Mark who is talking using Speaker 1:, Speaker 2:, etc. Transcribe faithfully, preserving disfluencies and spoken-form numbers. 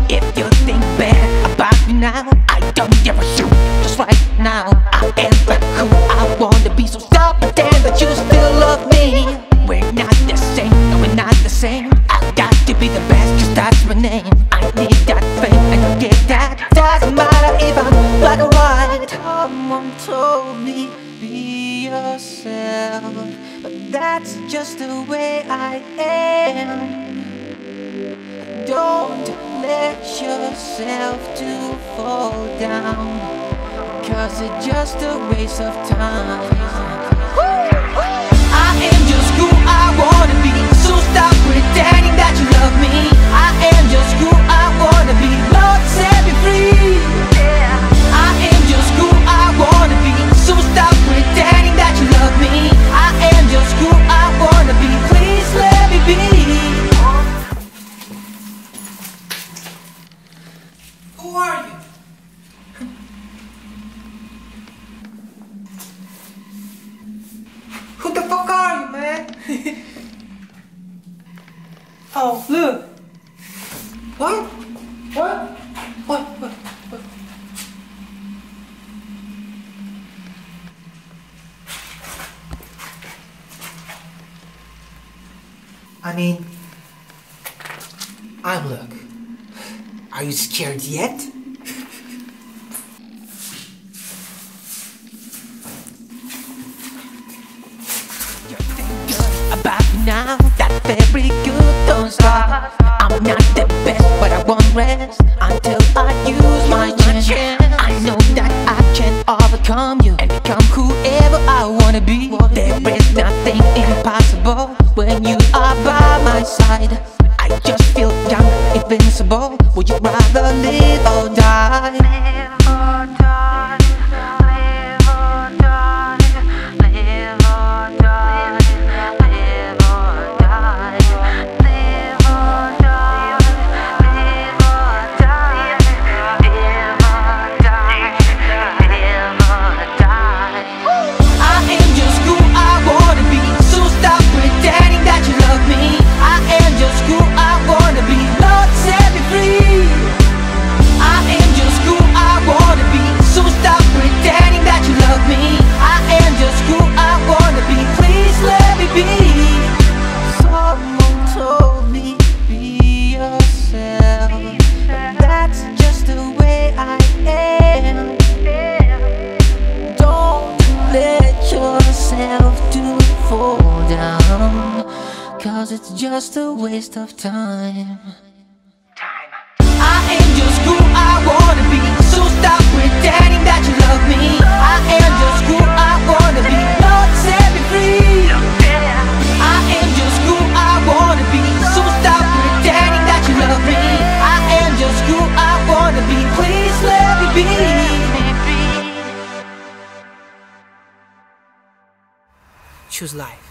Speaker 1: If you think bad about me now, I don't give a shoot. Just right now, I am that cool. I wanna be, so stop pretend that you still love me. We're not the same, no we're not the same. I've got to be the best, cause that's my name. I need that fame, and I get that. Doesn't matter if I'm black or white. Someone told me, be yourself, but that's just the way I am. Don't let yourself to fall down, cause it's just a waste of time. I am just who I wanna be, so stop pretending that you love me. I am just who I wanna be, Lord set me free. I am just who I wanna be, so stop pretending that you love me. I am just who I wanna be, please let me be. Who are you? Who the fuck are you, man? Oh, look. What? What? What? What? What? I mean, I'm LuK. Are you scared yet? About me now, that very good, don't stop. I'm not the best, but I won't rest until I use my chance. I know that I can overcome you and become whoever I wanna be. There is nothing impossible when you are by my side. I just feel young, invincible. Would you rather live or die? Live or die, live or die, live or die, live or die, live or die, live or die, live or die, live or die. I am just who I wanna be, so stop pretending that you love me. I am just who I wanna be, Lord set me free. I am just who I wanna be, so stop pretending that you love me. I am just who I wanna be, please let me be. Someone told me, be yourself, but that's just the way I am. Don't let yourself to fall down, cause it's just a waste of time. I am just who I wanna be, so stop pretending that you love me. I am just who I wanna be, Lord set me free. I am just who I wanna be, so stop pretending that you love me. I am just who I wanna be, please let me be. Choose life.